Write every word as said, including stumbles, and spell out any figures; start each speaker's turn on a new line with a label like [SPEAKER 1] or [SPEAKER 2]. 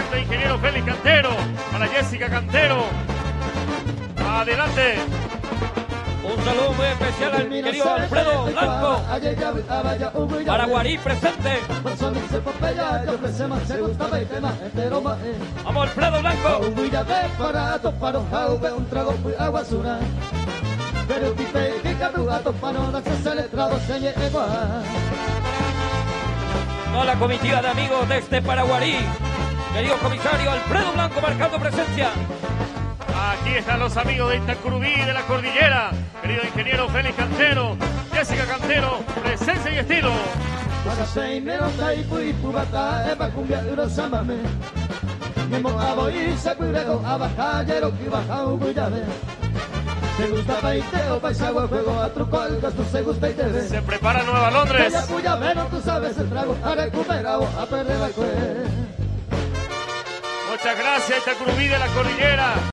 [SPEAKER 1] el ingeniero Félix Cantero, para Jessica Cantero. Adelante.
[SPEAKER 2] Un saludo muy especial al querido Alfredo Blanco, para Guarí presente. Vamos, Alfredo Blanco. Toda la comitiva de amigos de este Paraguarí, querido comisario Alfredo Blanco marcando presencia.
[SPEAKER 1] Aquí están los amigos de Itacurubí, de la Cordillera, querido ingeniero Félix Cantero, Jessica Cantero, presencia y estilo. Se prepara Nueva Londres. Muchas gracias, Itacurubí de la Cordillera.